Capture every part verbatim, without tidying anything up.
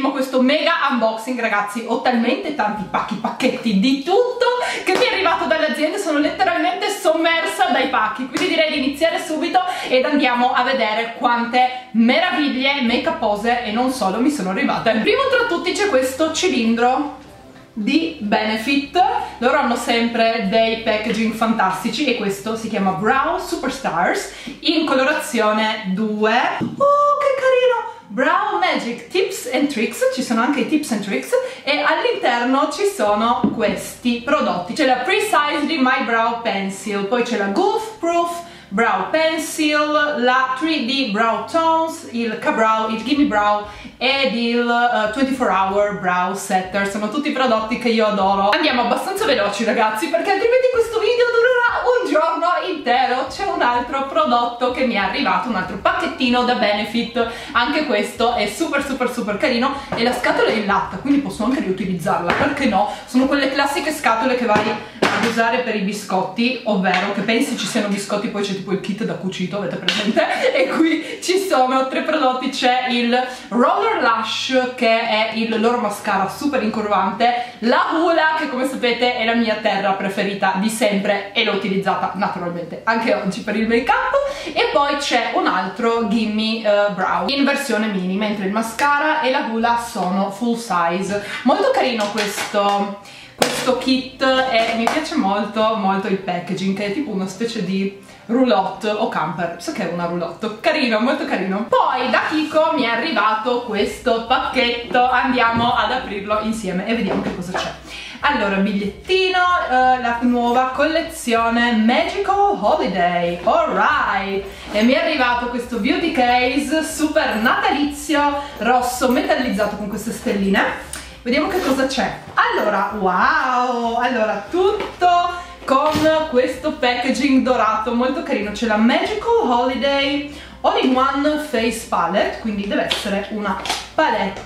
filmo questo mega unboxing, ragazzi. Ho talmente tanti pacchi, pacchetti di tutto che mi è arrivato dalle aziende, sono letteralmente sommersa dai pacchi, quindi direi di iniziare subito ed andiamo a vedere quante meraviglie make-upose e non solo mi sono arrivate. Primo tra tutti c'è questo cilindro di Benefit. Loro hanno sempre dei packaging fantastici e questo si chiama Brow Superstars in colorazione due. Oh, che carino! Brow Magic Tips and Tricks, ci sono anche i tips and tricks e all'interno ci sono questi prodotti. C'è la Precisely My Brow Pencil, poi c'è la Goof Proof Brow Pencil, la tre D Brow Tones, il K-Brow, il Gimme Brow ed il uh, ventiquattro hour Brow Setter. Sono tutti prodotti che io adoro. Andiamo abbastanza veloci, ragazzi, perché altrimenti questo video durerà un giorno intero. C'è un altro prodotto che mi è arrivato, un altro pacchettino da Benefit. Anche questo è super super super carino e la scatola è in latta, quindi posso anche riutilizzarla, perché no? Sono quelle classiche scatole che vai ad usare per i biscotti, ovvero che pensi ci siano biscotti, poi c'è tipo il kit da cucito, avete presente? E qui ci sono tre prodotti. C'è il Roller Lash, che è il loro mascara super incurvante, la Hoola, che come sapete è la mia terra preferita di sempre e l'ho utilizzata naturalmente anche oggi per il make up, e poi c'è un altro Gimme uh, Brow in versione mini, mentre il mascara e la Hoola sono full size. Molto carino questo questo kit e mi piace molto molto il packaging, che è tipo una specie di roulotte o camper, so che è una roulotte, carino, molto carino. Poi da Kiko mi è arrivato questo pacchetto, andiamo ad aprirlo insieme e vediamo che cosa c'è. Allora, bigliettino, uh, la nuova collezione Magical Holiday, alright, e mi è arrivato questo beauty case super natalizio, rosso metallizzato con queste stelline. Vediamo che cosa c'è. Allora, wow, allora tutto con questo packaging dorato molto carino. C'è la Magical Holiday All-in-One Face Palette, quindi deve essere una palette.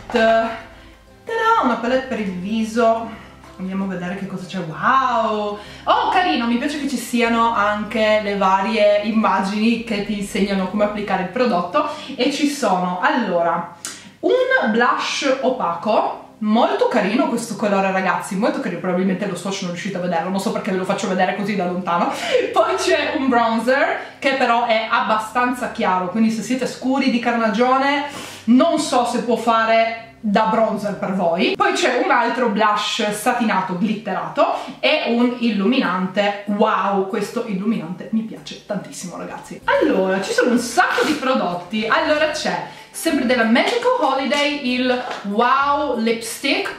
Ta-da, una palette per il viso. Andiamo a vedere che cosa c'è. Wow! Oh, carino, mi piace che ci siano anche le varie immagini che ti insegnano come applicare il prodotto. E ci sono, allora, un blush opaco. Molto carino questo colore, ragazzi, molto carino, probabilmente lo swatch non riuscite a vederlo, non so perché ve lo faccio vedere così da lontano. Poi c'è un bronzer che però è abbastanza chiaro, quindi se siete scuri di carnagione non so se può fare da bronzer per voi. Poi c'è un altro blush satinato glitterato e un illuminante. Wow, questo illuminante mi piace tantissimo, ragazzi. Allora, ci sono un sacco di prodotti. Allora c'è sempre della Magical Holiday il Wow Lipstick.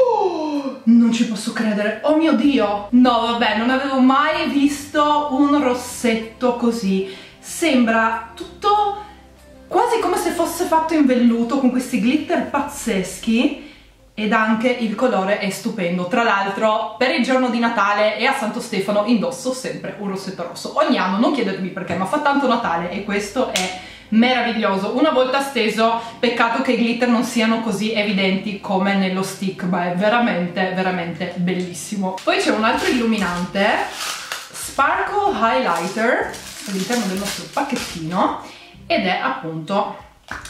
Oh, non ci posso credere, oh mio Dio. No, vabbè, non avevo mai visto un rossetto così. Sembra tutto quasi come se fosse fatto in velluto, con questi glitter pazzeschi, ed anche il colore è stupendo. Tra l'altro per il giorno di Natale e a Santo Stefano indosso sempre un rossetto rosso ogni anno, non chiedetemi perché, ma fa tanto Natale e questo è meraviglioso. Una volta steso, peccato che i glitter non siano così evidenti come nello stick, ma è veramente veramente bellissimo. Poi c'è un altro illuminante Sparkle Highlighter all'interno del nostro pacchettino ed è appunto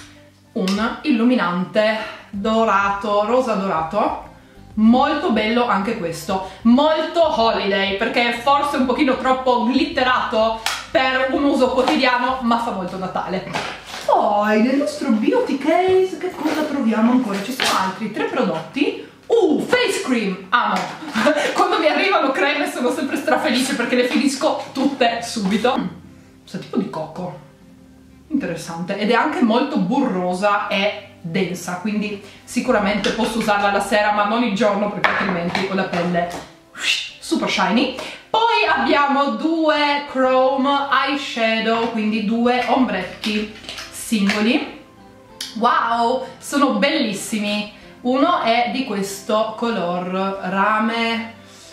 un illuminante dorato, rosa dorato, molto bello anche questo, molto holiday perché è forse un pochino troppo glitterato per un uso quotidiano, ma fa molto Natale. Poi nel nostro beauty case che cosa troviamo ancora? Ci sono altri tre prodotti. Uh, face cream, amo. Quando mi arrivano creme sono sempre strafelice perché le finisco tutte subito. Mm, questo tipo di cocco, interessante, ed è anche molto burrosa e densa, quindi sicuramente posso usarla la sera ma non il giorno perché altrimenti ho la pelle super shiny. Poi abbiamo due chrome eyeshadow, quindi due ombretti singoli. Wow, sono bellissimi. Uno è di questo color rame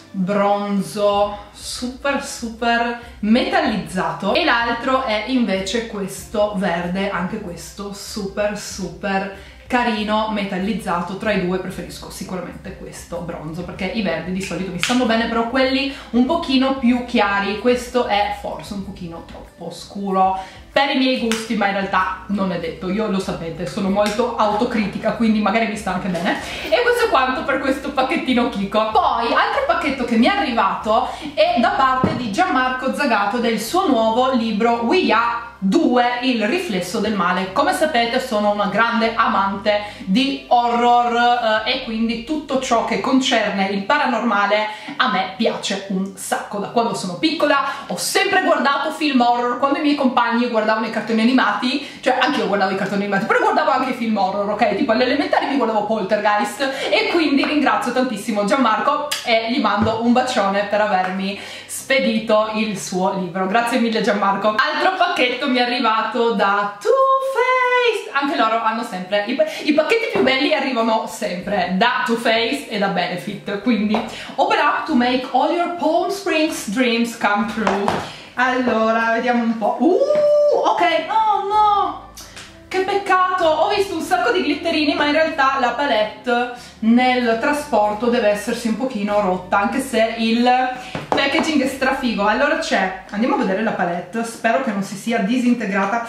bronzo super super metallizzato e l'altro è invece questo verde, anche questo super super carino metallizzato. Tra i due preferisco sicuramente questo bronzo perché i verdi di solito mi stanno bene, però quelli un pochino più chiari, questo è forse un pochino troppo scuro per i miei gusti, ma in realtà non è detto, io lo sapete, sono molto autocritica, quindi magari mi sta anche bene. E questo è quanto per questo pacchettino Kiko. Poi, altro pacchetto che mi è arrivato è da parte di Gianmarco Zagato del suo nuovo libro We Are due, il riflesso del male. Come sapete sono una grande amante di horror eh, e quindi tutto ciò che concerne il paranormale a me piace un sacco. Da quando sono piccola ho sempre guardato film horror, quando i miei compagni guardavano i cartoni animati, cioè anche io guardavo i cartoni animati, però guardavo anche i film horror, ok? Tipo alle elementari mi guardavo Poltergeist, e quindi ringrazio tantissimo Gianmarco e gli mando un bacione per avermi spedito il suo libro. Grazie mille Gianmarco. Altro pacchetto mi è arrivato da Too Faced, anche loro hanno sempre i, i pacchetti più belli, arrivano sempre da Too Faced e da Benefit, quindi open up to make all your Palm Springs dreams come true. Allora vediamo un po'. Uh, ok, oh no, che peccato, ho visto un sacco di glitterini, ma in realtà la palette nel trasporto deve essersi un pochino rotta, anche se il packaging è strafigo. Allora c'è, andiamo a vedere la palette, spero che non si sia disintegrata,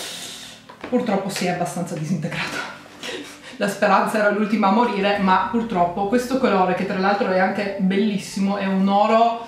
purtroppo si è abbastanza disintegrata. La speranza era l'ultima a morire, ma purtroppo questo colore, che tra l'altro è anche bellissimo, è un oro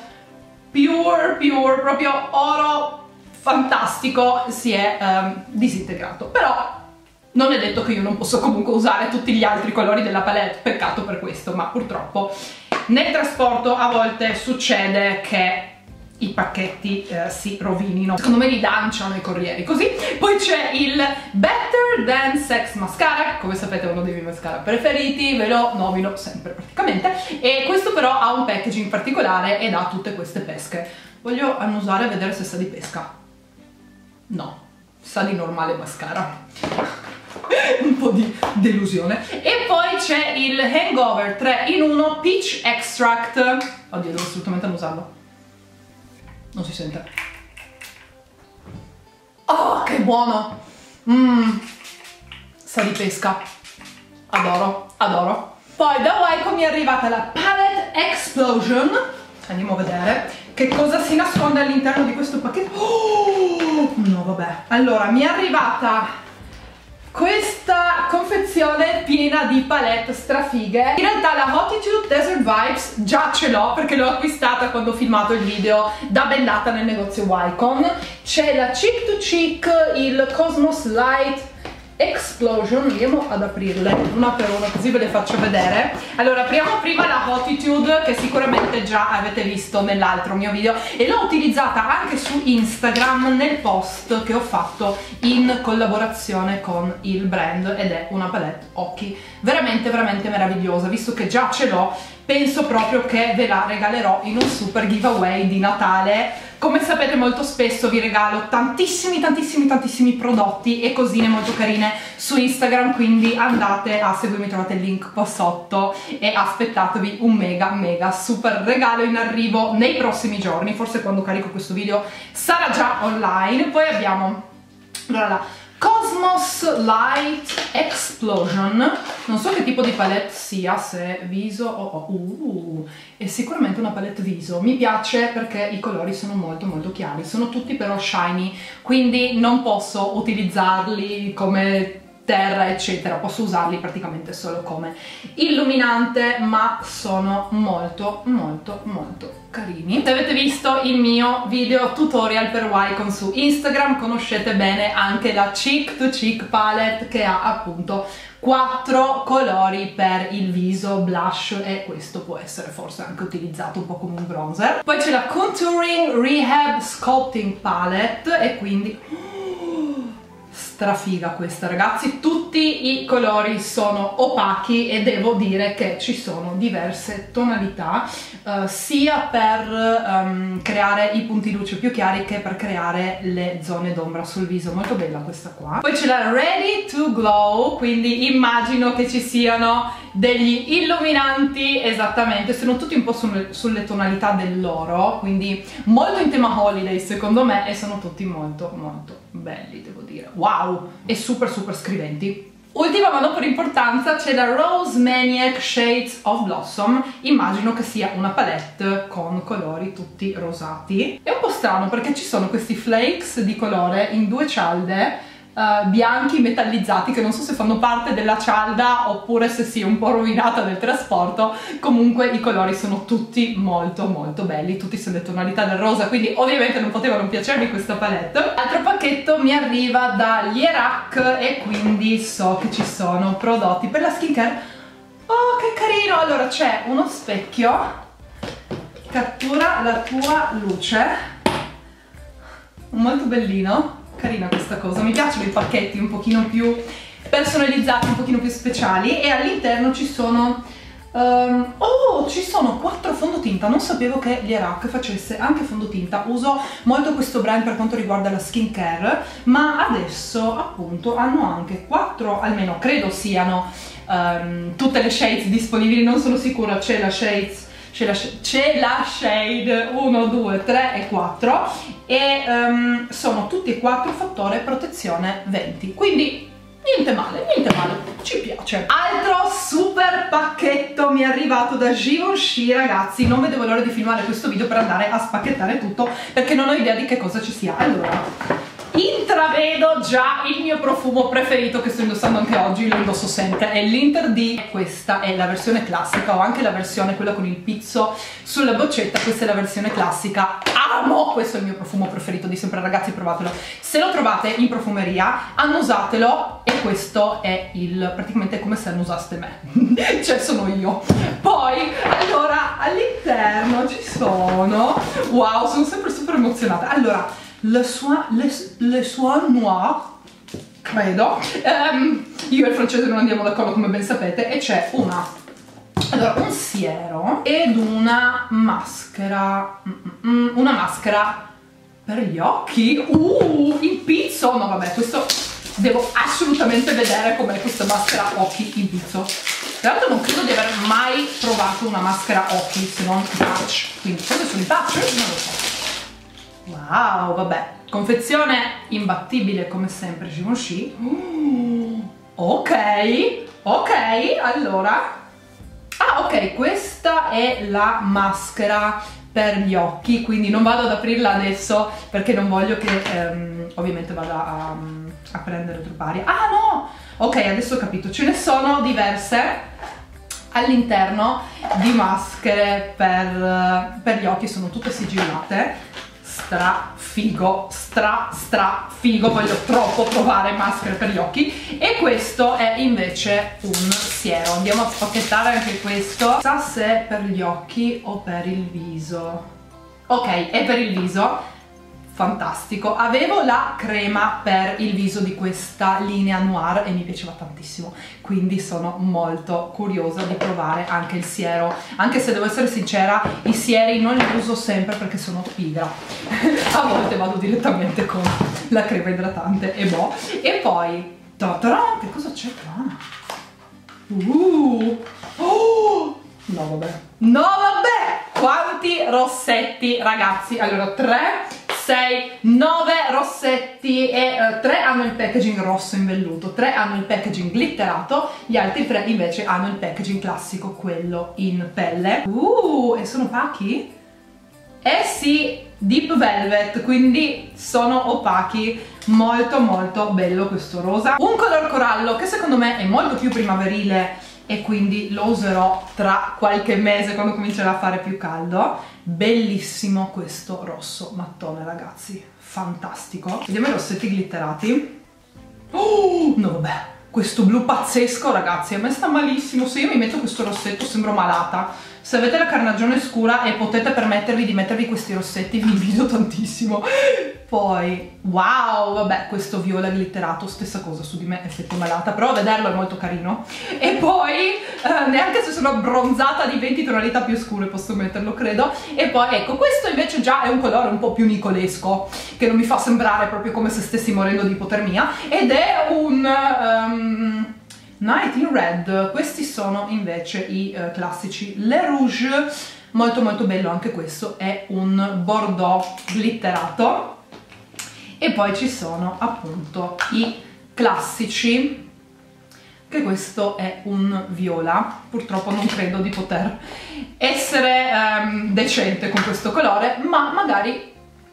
pure, pure, proprio oro fantastico, si è um, disintegrato. Però non è detto che io non posso comunque usare tutti gli altri colori della palette, peccato per questo, ma purtroppo nel trasporto a volte succede che i pacchetti eh, si rovinino. Secondo me li lanciano i corrieri così. Poi c'è il Better Than Sex Mascara, come sapete è uno dei miei mascara preferiti, ve lo nomino sempre praticamente, e questo però ha un packaging particolare ed ha tutte queste pesche. Voglio annusare a vedere se sa di pesca. No, sa di normale mascara. Un po' di delusione. E poi c'è il Hangover tre in uno Peach Extract. Oddio, devo assolutamente annusarlo. Non si sente. Oh, che buono! Mmm, sa di pesca. Adoro, adoro. Poi da Wyco mi è arrivata la Palette Explosion. Andiamo a vedere che cosa si nasconde all'interno di questo pacchetto. Oh, no, vabbè. Allora, mi è arrivata questa confezione piena di palette strafighe. In realtà la Hotitude Desert Vibes già ce l'ho, perché l'ho acquistata quando ho filmato il video da bendata nel negozio Wycon. C'è la Cheek to Cheek, il Cosmos Light Explosion. Andiamo ad aprirle una per una così ve le faccio vedere. Allora, apriamo prima la Hotitude, che sicuramente già avete visto nell'altro mio video, e l'ho utilizzata anche su Instagram nel post che ho fatto in collaborazione con il brand, ed è una palette occhi veramente veramente meravigliosa. Visto che già ce l'ho, penso proprio che ve la regalerò in un super giveaway di Natale. Come sapete molto spesso vi regalo tantissimi tantissimi tantissimi prodotti e cosine molto carine su Instagram, quindi andate a seguirmi, trovate il link qua sotto e aspettatevi un mega mega super regalo in arrivo nei prossimi giorni. Forse quando carico questo video sarà già online. Poi abbiamo allora la Cosmos Light Explosion, non so che tipo di palette sia, se viso o oh, oh, uh, è sicuramente una palette viso. Mi piace perché i colori sono molto molto chiari, sono tutti però shiny, quindi non posso utilizzarli come terra eccetera, posso usarli praticamente solo come illuminante, ma sono molto molto molto carini. Se avete visto il mio video tutorial per Wycon su Instagram conoscete bene anche la Cheek to Cheek palette, che ha appunto quattro colori per il viso, blush, e questo può essere forse anche utilizzato un po' come un bronzer. Poi c'è la Contouring Rehab Sculpting palette, e quindi strafiga questa, ragazzi. Tutti i colori sono opachi e devo dire che ci sono diverse tonalità uh, sia per um, creare i punti luce più chiari che per creare le zone d'ombra sul viso. Molto bella questa qua. Poi c'è la Ready to Glow, quindi immagino che ci siano degli illuminanti, esattamente, sono tutti un po' sulle, sulle tonalità dell'oro, quindi molto in tema holiday secondo me, e sono tutti molto molto belli, devo dire. Wow! E super super scriventi. Ultima ma non per importanza, c'è la Rose Maniac Shades of Blossom. Immagino che sia una palette con colori tutti rosati. È un po' strano perché ci sono questi flakes di colore in due cialde Uh, bianchi metallizzati, che non so se fanno parte della cialda oppure se sia un po' rovinata del trasporto. Comunque i colori sono tutti molto molto belli, tutti sulle tonalità del rosa, quindi ovviamente non poteva non piacermi questa palette. L'altro pacchetto mi arriva da Lierac e quindi so che ci sono prodotti per la skincare. Oh, che carino! Allora c'è uno specchio, cattura la tua luce, molto bellino. Carina questa cosa, mi piacciono i pacchetti un pochino più personalizzati, un pochino più speciali, e all'interno ci sono um, oh, ci sono quattro fondotinta. Non sapevo che Lierac facesse anche fondotinta. Uso molto questo brand per quanto riguarda la skincare, ma adesso appunto hanno anche quattro, almeno credo siano um, tutte le shades disponibili, non sono sicura. C'è la shades C'è la, la shade uno, due, tre e quattro e um, sono tutti e quattro fattore protezione venti, quindi niente male, niente male, ci piace. Altro super pacchetto mi è arrivato da Givenchy, ragazzi. Non vedevo l'ora di filmare questo video per andare a spacchettare tutto perché non ho idea di che cosa ci sia. Allora, intravedo già il mio profumo preferito che sto indossando anche oggi, lo indosso sempre, è l'Inter di. Questa è la versione classica, ho anche la versione quella con il pizzo sulla boccetta, questa è la versione classica. Amo! Questo è il mio profumo preferito di sempre, ragazzi, provatelo. Se lo trovate in profumeria, annusatelo, e questo è il, praticamente è come se annusaste me, cioè sono io. Poi, allora, all'interno ci sono, wow, sono sempre super emozionata. Allora, Le Soin, le, le Soin Noir, credo, um, io e il francese non andiamo d'accordo come ben sapete, e c'è una, allora, un siero ed una maschera, mm, una maschera per gli occhi, uh, il pizzo, no vabbè, questo devo assolutamente vedere com'è questa maschera occhi in pizzo. Tra l'altro non credo di aver mai provato una maschera occhi se non i patch, quindi cosa sono i patch? Non lo so. Wow, vabbè, confezione imbattibile come sempre Givenchy. Uh, ok, ok, allora. Ah, ok, questa è la maschera per gli occhi, quindi non vado ad aprirla adesso perché non voglio che ehm, ovviamente vada a, a prendere troppa aria. Ah no! Ok, adesso ho capito, ce ne sono diverse all'interno di maschere per, per gli occhi, sono tutte sigillate. Stra figo, stra stra figo, voglio troppo provare maschere per gli occhi. E questo è invece un siero, andiamo a spacchettare anche questo. Sa se è per gli occhi o per il viso. Ok, è per il viso, fantastico. Avevo la crema per il viso di questa linea noir e mi piaceva tantissimo, quindi sono molto curiosa di provare anche il siero, anche se devo essere sincera, i sieri non li uso sempre perché sono pigra. A volte vado direttamente con la crema idratante e boh. E poi totoro, che cosa c'è qua? Uh, oh, no vabbè, no vabbè, quanti rossetti, ragazzi. Allora, tre, sei, nove rossetti e uh, tre hanno il packaging rosso in velluto, tre hanno il packaging glitterato, gli altri tre invece hanno il packaging classico, quello in pelle. Uh, e sono opachi? Eh sì, deep velvet, quindi sono opachi. Molto molto bello questo rosa. Un color corallo che secondo me è molto più primaverile e quindi lo userò tra qualche mese quando comincerà a fare più caldo. Bellissimo questo rosso mattone, ragazzi, fantastico. Vediamo i rossetti glitterati. Oh, no vabbè, questo blu pazzesco, ragazzi, a me sta malissimo. Se io mi metto questo rossetto sembro malata. Se avete la carnagione scura e potete permettervi di mettervi questi rossetti, vi invidio tantissimo. Poi, wow, vabbè, questo viola glitterato, stessa cosa su di me, effetto malata, però a vederlo è molto carino. E poi, eh, neanche se sono abbronzata di venti tonalità più scure posso metterlo, credo. E poi, ecco, questo invece già è un colore un po' più nicolesco, che non mi fa sembrare proprio come se stessi morendo di ipotermia, ed è un... Um, Night in Red. Questi sono invece i uh, classici Le Rouge, molto molto bello anche questo, è un bordeaux glitterato. E poi ci sono appunto i classici che questo è un viola. Purtroppo non credo di poter essere um, decente con questo colore, ma magari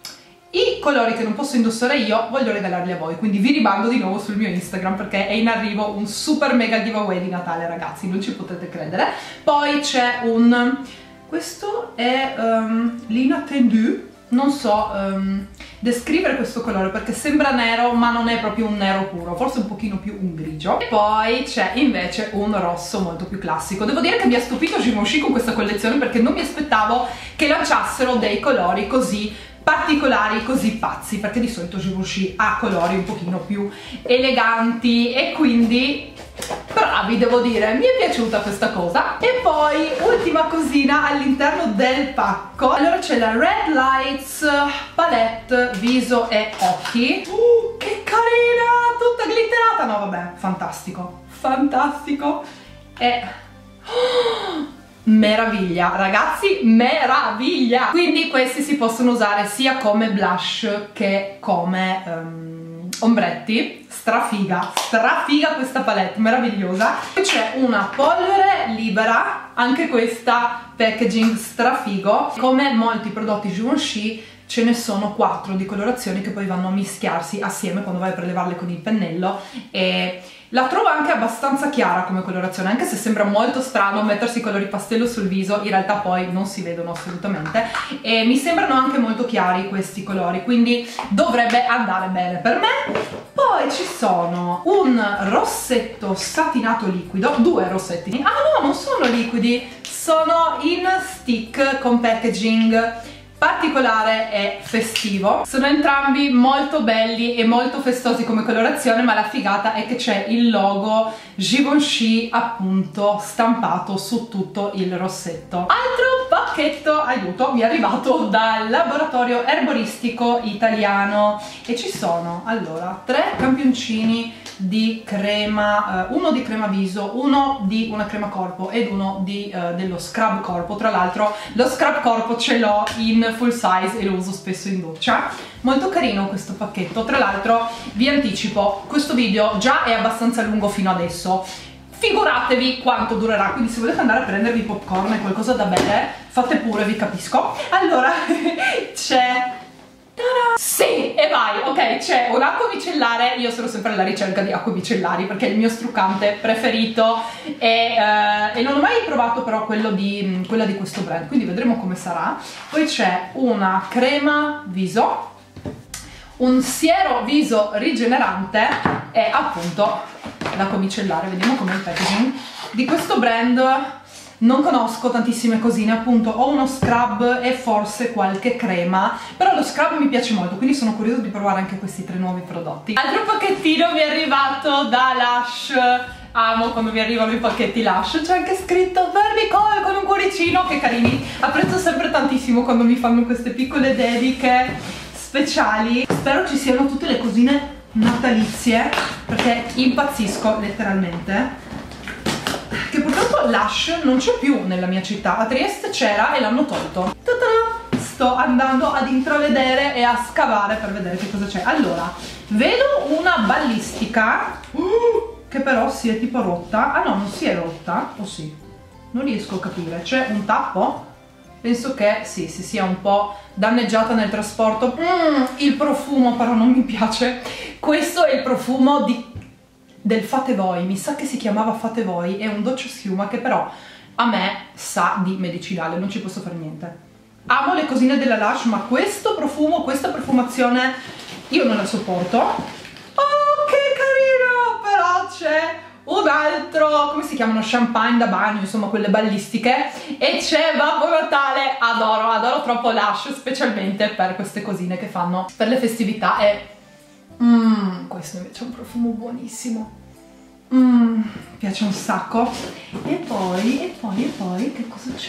i colori che non posso indossare io voglio regalarli a voi, quindi vi rimando di nuovo sul mio Instagram perché è in arrivo un super mega giveaway di Natale, ragazzi, non ci potete credere. Poi c'è un... questo è um, l'inattendu, non so um, descrivere questo colore perché sembra nero ma non è proprio un nero puro, forse un pochino più un grigio. E poi c'è invece un rosso molto più classico. Devo dire che mi ha stupito Givenchy con questa collezione perché non mi aspettavo che lanciassero dei colori così particolari, così pazzi, perché di solito Givenchy ha colori un pochino più eleganti e quindi bravi, devo dire, mi è piaciuta questa cosa. E poi ultima cosina all'interno del pacco, allora c'è la Red Lights Palette viso e occhi. Uh, che carina, tutta glitterata, no vabbè, fantastico, fantastico e... oh, meraviglia, ragazzi, meraviglia! Quindi questi si possono usare sia come blush che come um, ombretti. Strafiga, strafiga questa palette, meravigliosa. Poi c'è una polvere libera, anche questa packaging strafigo. Come molti prodotti Givenchy ce ne sono quattro di colorazioni che poi vanno a mischiarsi assieme quando vai a prelevarle con il pennello, e la trovo anche abbastanza chiara come colorazione, anche se sembra molto strano mettersi colori pastello sul viso, in realtà poi non si vedono assolutamente e mi sembrano anche molto chiari questi colori, quindi dovrebbe andare bene per me. Poi ci sono un rossetto satinato liquido, due rossetti, ah no, non sono liquidi, sono in stick con packaging particolare e festivo. Sono entrambi molto belli e molto festosi come colorazione, ma la figata è che c'è il logo Givenchy appunto stampato su tutto il rossetto. Altro pacchetto, aiuto, mi è arrivato dal laboratorio erboristico italiano e ci sono allora tre campioncini di crema, uh, uno di crema viso, uno di una crema corpo ed uno di, uh, dello scrub corpo. Tra l'altro lo scrub corpo ce l'ho in full size e lo uso spesso in doccia. Molto carino questo pacchetto. Tra l'altro vi anticipo, questo video già è abbastanza lungo fino adesso, figuratevi quanto durerà, quindi se volete andare a prendervi popcorn e qualcosa da bere fate pure, vi capisco. Allora c'è... sì, e vai, ok, c'è un'acqua micellare, io sono sempre alla ricerca di acque micellari perché è il mio struccante preferito e, uh, e non ho mai provato però quello di, quella di questo brand, quindi vedremo come sarà. Poi c'è una crema viso, un siero viso rigenerante e appunto l'acqua micellare. Vediamo com'è il packaging di questo brand. Non conosco tantissime cosine, appunto ho uno scrub e forse qualche crema, però lo scrub mi piace molto, quindi sono curiosa di provare anche questi tre nuovi prodotti. Altro pacchettino mi è arrivato da Lush, amo quando mi arrivano i pacchetti Lush, c'è anche scritto Barbicole con un cuoricino, che carini, apprezzo sempre tantissimo quando mi fanno queste piccole dediche speciali. Spero ci siano tutte le cosine natalizie perché impazzisco letteralmente. Che purtroppo Lush non c'è più nella mia città, a Trieste c'era e l'hanno tolto. Ta-ta! Sto andando ad intravedere e a scavare per vedere che cosa c'è. Allora, vedo una ballistica uh, che però si è tipo rotta. Ah no, non si è rotta, o sì? Non riesco a capire, c'è un tappo? Penso che sì, si sia un po' danneggiata nel trasporto. Mm, il profumo però non mi piace. Questo è il profumo di... del Fate Voi, mi sa che si chiamava Fate Voi, è un dolce schiuma che però a me sa di medicinale, non ci posso fare niente. Amo le cosine della Lush, ma questo profumo, questa profumazione io non la sopporto. Oh, che carino! Però c'è un altro, come si chiamano? Champagne da bagno, insomma quelle ballistiche, e c'è Babbo Natale. Adoro, adoro troppo Lush, specialmente per queste cosine che fanno per le festività. E Mmm, questo invece è un profumo buonissimo. Mmm, piace un sacco. E poi, e poi, e poi, che cosa c'è?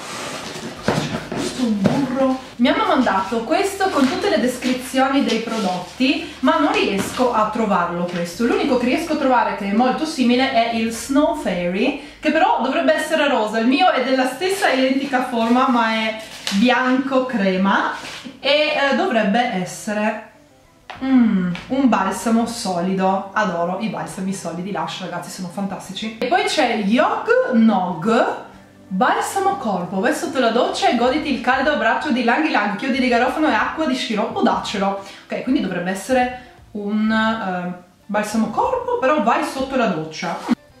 Questo è un burro. Mi hanno mandato questo con tutte le descrizioni dei prodotti, ma non riesco a trovarlo questo. L'unico che riesco a trovare che è molto simile è il Snow Fairy, che però dovrebbe essere rosa. Il mio è della stessa identica forma, ma è bianco crema e eh, dovrebbe essere Mm, un balsamo solido, adoro i balsami solidi Lush, ragazzi, sono fantastici. E poi c'è Yog Nog balsamo corpo, vai sotto la doccia e goditi il caldo abbraccio di Ylang Ylang, chiodi di garofano e acqua di sciroppo d'acero. Ok, quindi dovrebbe essere un uh, balsamo corpo, però vai sotto la doccia.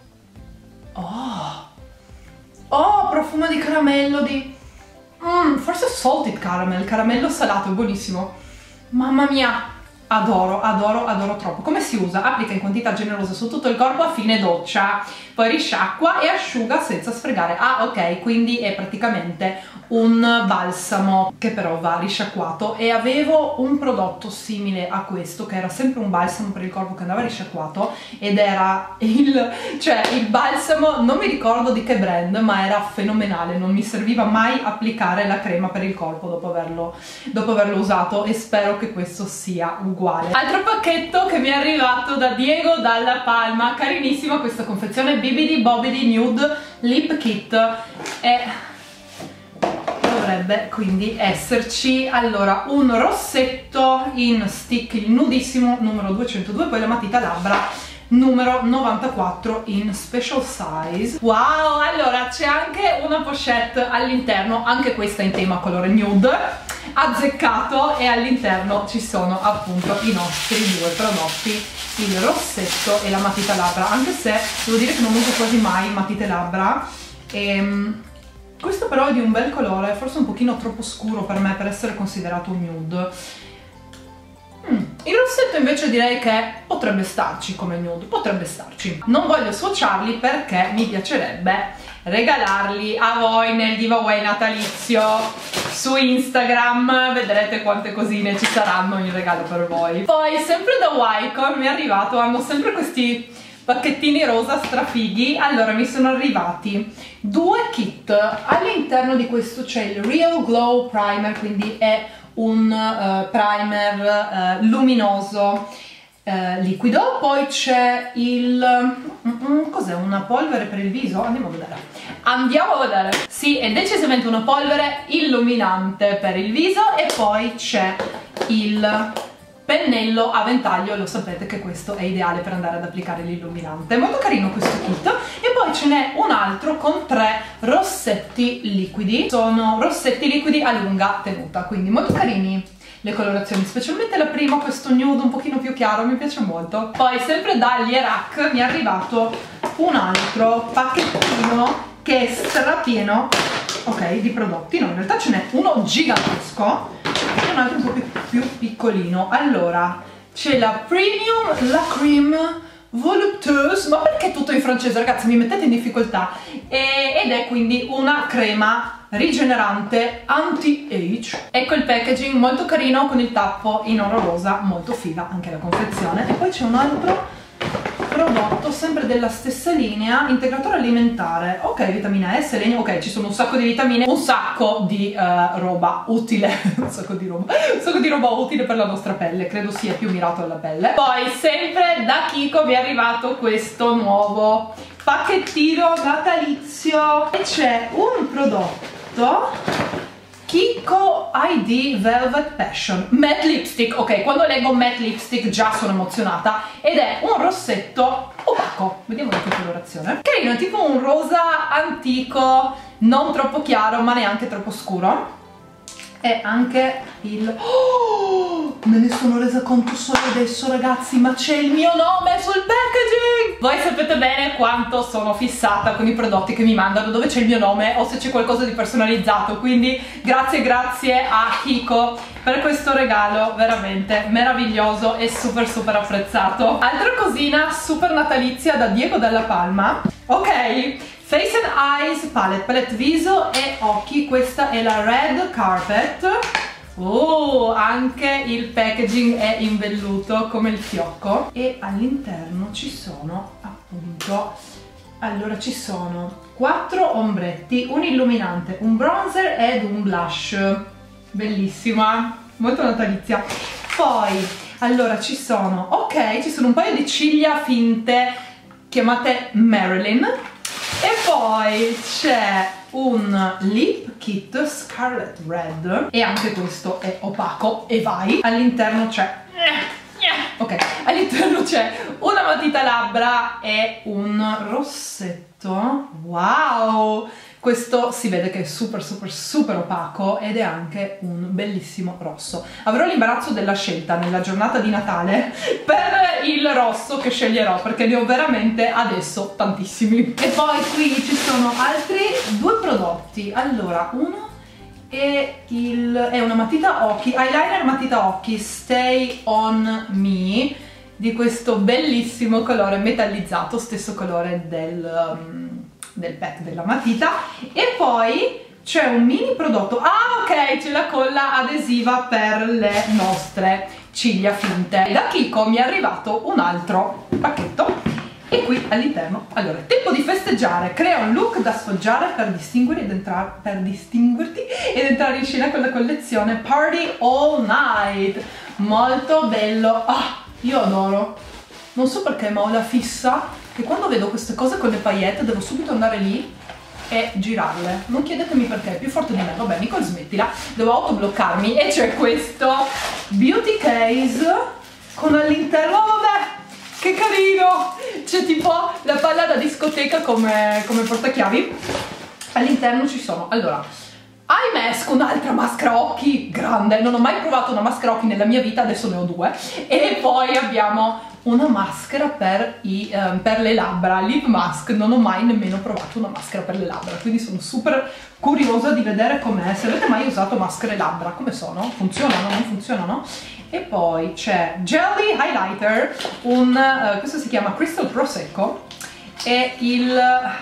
Oh, oh, profumo di caramello, di mm, forse salted caramel, caramello salato, è buonissimo. Mamma mia, adoro, adoro, adoro troppo. Come si usa? Applica in quantità generosa su tutto il corpo a fine doccia, poi risciacqua e asciuga senza sfregare. Ah, ok, quindi è praticamente un balsamo che però va risciacquato, e avevo un prodotto simile a questo che era sempre un balsamo per il corpo che andava risciacquato, ed era il, cioè il balsamo, non mi ricordo di che brand, ma era fenomenale, non mi serviva mai applicare la crema per il corpo dopo averlo, dopo averlo usato, e spero che questo sia uguale. Altro pacchetto che mi è arrivato da Diego Dalla Palma, carinissima questa confezione, Bibidi Bobidi Nude Lip Kit, e dovrebbe quindi esserci allora un rossetto in stick, il nudissimo numero duecentodue, poi la matita labbra numero novantaquattro in special size. Wow, allora c'è anche una pochette all'interno, anche questa in tema colore nude, azzeccato, e all'interno ci sono appunto i nostri due prodotti, il rossetto e la matita labbra, anche se devo dire che non uso quasi mai matite labbra. E questo però è di un bel colore, forse un pochino troppo scuro per me per essere considerato un nude. Mm. Il rossetto invece direi che potrebbe starci come nude, potrebbe starci. Non voglio swatcharli perché mi piacerebbe regalarli a voi nel giveaway natalizio su Instagram, vedrete quante cosine ci saranno in regalo per voi. Poi sempre da Wycon mi è arrivato, hanno sempre questi pacchettini rosa strafighi. Allora mi sono arrivati due kit, all'interno di questo c'è il Real Glow Primer, quindi è un uh, primer uh, luminoso uh, liquido, poi c'è il mm, mm, cos'è, una polvere per il viso? Andiamo a vedere, andiamo a vedere, sì, è decisamente una polvere illuminante per il viso, e poi c'è il pennello a ventaglio, lo sapete che questo è ideale per andare ad applicare l'illuminante. Molto carino questo kit. E poi ce n'è un altro con tre rossetti liquidi, sono rossetti liquidi a lunga tenuta, quindi molto carini le colorazioni, specialmente la prima, questo nude un pochino più chiaro, mi piace molto. Poi sempre da Lierac mi è arrivato un altro pacchettino che è strapieno, ok, di prodotti. No, in realtà ce n'è uno gigantesco e un altro un po' più, più piccolino. Allora c'è la Premium La Crème Voluptueuse, ma perché tutto in francese, ragazzi, mi mettete in difficoltà, e, ed è quindi una crema rigenerante anti-age. Ecco il packaging, molto carino, con il tappo in oro rosa, molto figa anche la confezione. E poi c'è un altro prodotto sempre della stessa linea, integratore alimentare, ok, vitamina E, selenio, ok, ci sono un sacco di vitamine, un sacco di uh, roba utile un sacco di roba un sacco di roba utile per la nostra pelle, credo sia più mirato alla pelle. Poi sempre da Kiko mi è arrivato questo nuovo pacchettino natalizio, e c'è un prodotto Kiko I D Velvet Passion Matte Lipstick. Ok, quando leggo matte lipstick già sono emozionata, ed è un rossetto opaco, vediamo la colorazione. Carino, è tipo un rosa antico, non troppo chiaro ma neanche troppo scuro. E anche il... Oh, me ne sono resa conto solo adesso, ragazzi, ma c'è il mio nome sul packaging! Voi sapete bene quanto sono fissata con i prodotti che mi mandano dove c'è il mio nome o se c'è qualcosa di personalizzato, quindi grazie grazie a Kiko per questo regalo veramente meraviglioso e super super apprezzato. Altra cosina super natalizia da Diego Dalla Palma, ok, Face and Eyes Palette, palette viso e occhi, questa è la Red Carpet. Oh, anche il packaging è in velluto come il fiocco, e all'interno ci sono appunto, allora ci sono quattro ombretti, un illuminante, un bronzer ed un blush, bellissima, molto natalizia. Poi allora ci sono, ok, ci sono un paio di ciglia finte chiamate Marilyn. E poi c'è un lip kit Scarlet Red, e anche questo è opaco, e vai, all'interno c'è Ok, all'interno c'è una matita labbra e un rossetto. Wow! Questo si vede che è super super super opaco ed è anche un bellissimo rosso. Avrò l'imbarazzo della scelta nella giornata di Natale per il rosso che sceglierò, perché ne ho veramente adesso tantissimi. E poi qui ci sono altri due prodotti. Allora, uno è, il, è una matita occhi, eyeliner matita occhi Stay On Me, di questo bellissimo colore metallizzato, stesso colore del... Um, del pack della matita. E poi c'è un mini prodotto, ah ok, c'è la colla adesiva per le nostre ciglia finte. Da Kiko mi è arrivato un altro pacchetto e qui all'interno, allora, tempo di festeggiare, crea un look da sfoggiare per distinguere ed entrare, per distinguerti ed entrare in scena con la collezione Party All Night. Molto bello, ah, io adoro, non so perché ma ho la fissa che quando vedo queste cose con le paillette devo subito andare lì e girarle. Non chiedetemi perché, è più forte di me. Vabbè, Nicole, smettila, devo autobloccarmi. E c'è questo beauty case con all'interno, vabbè, che carino! C'è tipo la palla da discoteca come, come portachiavi. All'interno ci sono, allora, eye mask, un'altra maschera occhi grande. Non ho mai provato una maschera occhi nella mia vita, adesso ne ho due. E poi abbiamo una maschera per, i, um, per le labbra, lip mask. Non ho mai nemmeno provato una maschera per le labbra, quindi sono super curiosa di vedere com'è. Se avete mai usato maschere labbra, come sono? Funzionano? Non funzionano? E poi c'è Jelly Highlighter, un, uh, questo si chiama Crystal Prosecco, e il...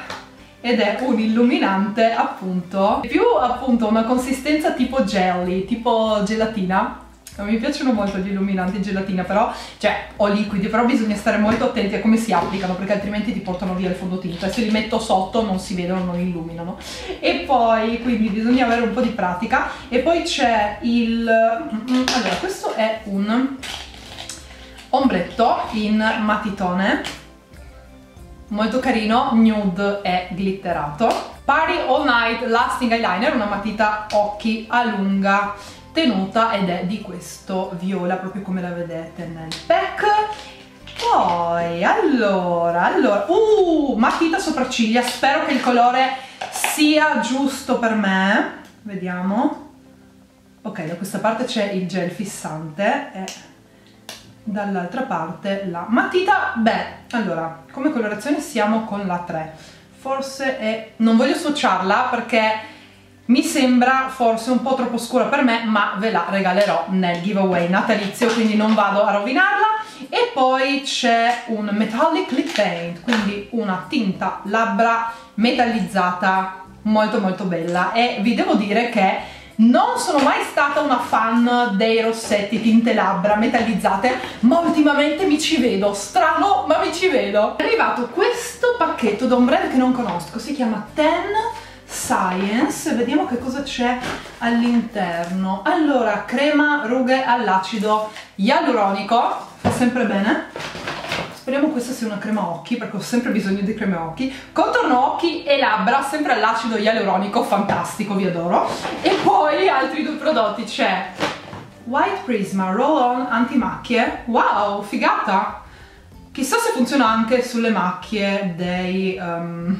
ed è un illuminante appunto, più appunto una consistenza tipo jelly, tipo gelatina. Mi piacciono molto gli illuminanti gelatina, però, cioè, o liquidi, però bisogna stare molto attenti a come si applicano, perché altrimenti ti portano via il fondotinta. Se li metto sotto non si vedono, non illuminano. E poi, quindi bisogna avere un po' di pratica. E poi c'è il... allora, questo è un ombretto in matitone, molto carino, nude e glitterato. Party All Night Lasting Eyeliner, una matita occhi a lunga tenuta ed è di questo viola, proprio come la vedete nel pack. Poi, allora, allora, uh, matita sopracciglia, spero che il colore sia giusto per me. Vediamo. Ok, da questa parte c'è il gel fissante e dall'altra parte la matita. Beh, allora, come colorazione siamo con la tre. Forse è... non voglio swatcharla perché mi sembra forse un po' troppo scura per me, ma ve la regalerò nel giveaway natalizio, quindi non vado a rovinarla. E poi c'è un metallic lip paint, quindi una tinta labbra metallizzata molto molto bella. E vi devo dire che non sono mai stata una fan dei rossetti tinte labbra metallizzate, ma ultimamente mi ci vedo, strano ma mi ci vedo. È arrivato questo pacchetto da un brand che non conosco, si chiama Ten Science, vediamo che cosa c'è all'interno. Allora, crema rughe all'acido ialuronico, fa sempre bene. Speriamo questa sia una crema occhi, perché ho sempre bisogno di creme occhi. Contorno occhi e labbra, sempre all'acido ialuronico, fantastico, vi adoro. E poi altri due prodotti, c'è White Prisma Roll On Antimacchie. Wow, figata! Chissà se funziona anche sulle macchie dei... Um,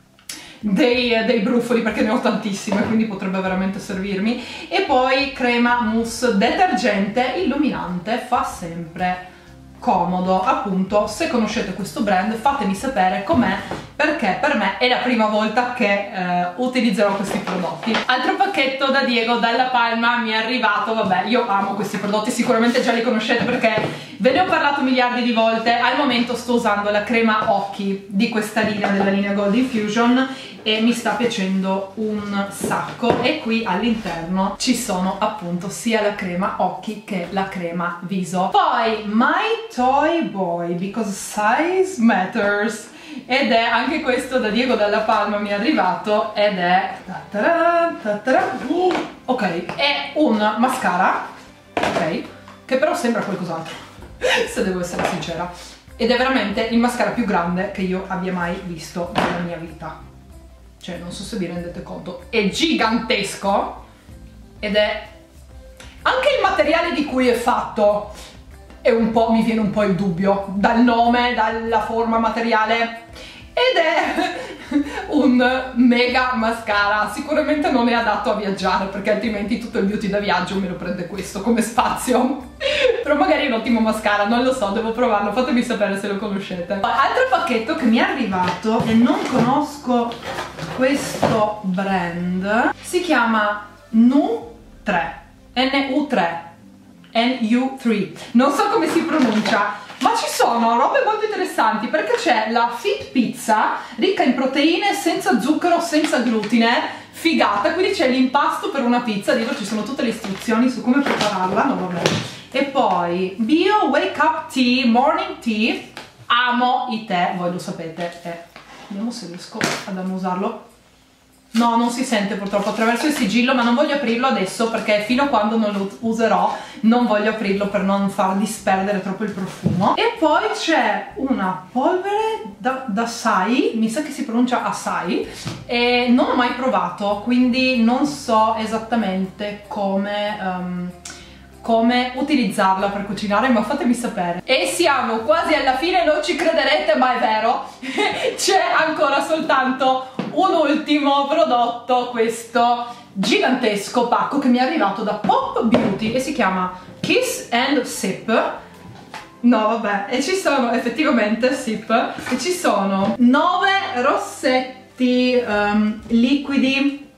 Dei, dei brufoli, perché ne ho tantissime, quindi potrebbe veramente servirmi. E poi crema mousse detergente illuminante, fa sempre comodo. Appunto, se conoscete questo brand fatemi sapere com'è, perché per me è la prima volta che eh, utilizzerò questi prodotti. Altro pacchetto da Diego dalla Palma mi è arrivato. Vabbè, io amo questi prodotti, sicuramente già li conoscete perché ve ne ho parlato miliardi di volte. Al momento sto usando la crema occhi di questa linea, della linea Gold Infusion, e mi sta piacendo un sacco. E qui all'interno ci sono appunto sia la crema occhi che la crema viso. Poi My Toy Boy, because size matters, ed è anche questo da Diego dalla Palma, mi è arrivato, ed è ta-ta-ra, ta-ta-ra. Uh, ok, è un mascara, ok, che però sembra qualcos'altro se devo essere sincera, ed è veramente il mascara più grande che io abbia mai visto nella mia vita. Cioè, non so se vi rendete conto, è gigantesco ed è anche il materiale di cui è fatto e un po' mi viene un po' il dubbio dal nome, dalla forma materiale, ed è un mega mascara. Sicuramente non è adatto a viaggiare, perché altrimenti tutto il beauty da viaggio me lo prende questo come spazio. Però magari è un ottimo mascara, non lo so, devo provarlo, fatemi sapere se lo conoscete. Altro pacchetto che mi è arrivato e non conosco questo brand, si chiama N U tre, N U tre, N U tre, non so come si pronuncia, ma ci sono robe molto interessanti, perché c'è la Fit Pizza ricca in proteine, senza zucchero, senza glutine, figata, quindi c'è l'impasto per una pizza, dietro ci sono tutte le istruzioni su come prepararla, no vabbè. E poi Bio Wake Up Tea, Morning Tea, amo i tè, voi lo sapete, eh. Vediamo se riesco ad annusarlo. No, non si sente purtroppo attraverso il sigillo, ma non voglio aprirlo adesso perché fino a quando non lo userò non voglio aprirlo per non far disperdere troppo il profumo. E poi c'è una polvere da, da Acai, mi sa che si pronuncia Acai, e non ho mai provato, quindi non so esattamente come... Um, come utilizzarla per cucinare, ma fatemi sapere. E siamo quasi alla fine, non ci crederete ma è vero. C'è ancora soltanto un ultimo prodotto, questo gigantesco pacco che mi è arrivato da Pop Beauty e si chiama Kiss and Sip. No vabbè, e ci sono effettivamente Sip, e ci sono nove rossetti um, liquidi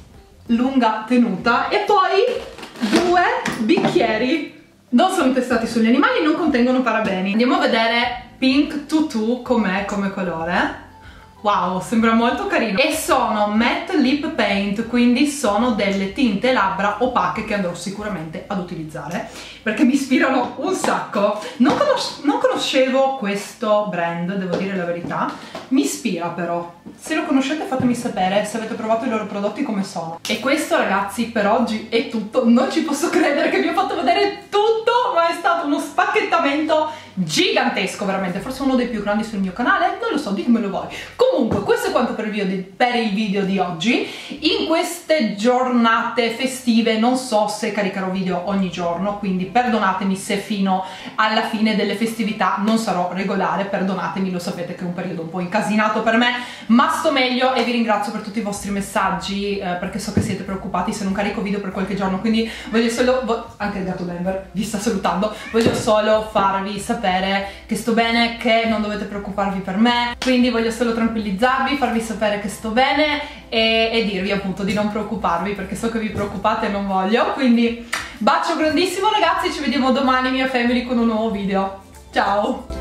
lunga tenuta e poi due bicchieri. Non sono testati sugli animali, non contengono parabeni. Andiamo a vedere Pink Tutu com'è come colore. Wow, sembra molto carino. E sono matte lip paint, quindi sono delle tinte labbra opache che andrò sicuramente ad utilizzare perché mi ispirano un sacco. Non, conos non conoscevo questo brand, devo dire la verità. Mi ispira però. Se lo conoscete fatemi sapere, se avete provato i loro prodotti come sono. E questo ragazzi per oggi è tutto. Non ci posso credere che vi ho fatto vedere tutto, ma è stato uno spacchettamento gigantesco, veramente, forse uno dei più grandi sul mio canale, non lo so, ditemelo voi. Comunque questo è quanto per il, video di, per il video di oggi. In queste giornate festive non so se caricherò video ogni giorno, quindi perdonatemi se fino alla fine delle festività non sarò regolare, perdonatemi, lo sapete che è un periodo un po' incasinato per me, ma sto meglio e vi ringrazio per tutti i vostri messaggi, eh, perché so che siete preoccupati se non carico video per qualche giorno, quindi voglio solo, vo anche il gatto Denver vi sta salutando, voglio solo farvi sapere che sto bene, che non dovete preoccuparvi per me, quindi voglio solo tranquillizzarvi, farvi sapere che sto bene e, e dirvi appunto di non preoccuparvi, perché so che vi preoccupate e non voglio. Quindi bacio grandissimo ragazzi, ci vediamo domani mia family con un nuovo video, ciao!